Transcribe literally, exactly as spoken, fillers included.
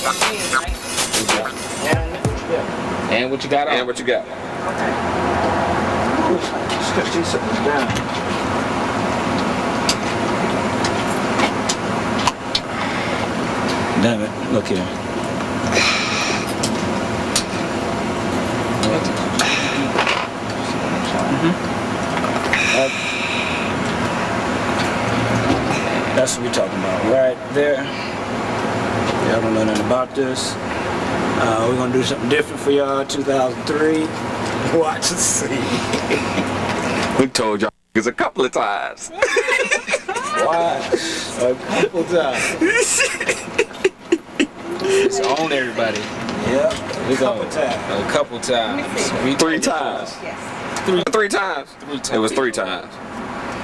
And what you got on? And what you got? Just these something down. Damn it, look here. Mm-hmm. That, that's what we're talking about, right there. Y'all don't know nothing about this. Uh, we're gonna do something different for y'all, two thousand three. Watch and see. We told y'all it's a couple of times. Watch. A couple times. It's on everybody. Yep. We A couple go times. a couple times. We Three times. Yes. Three, three times. Three times. It was three times.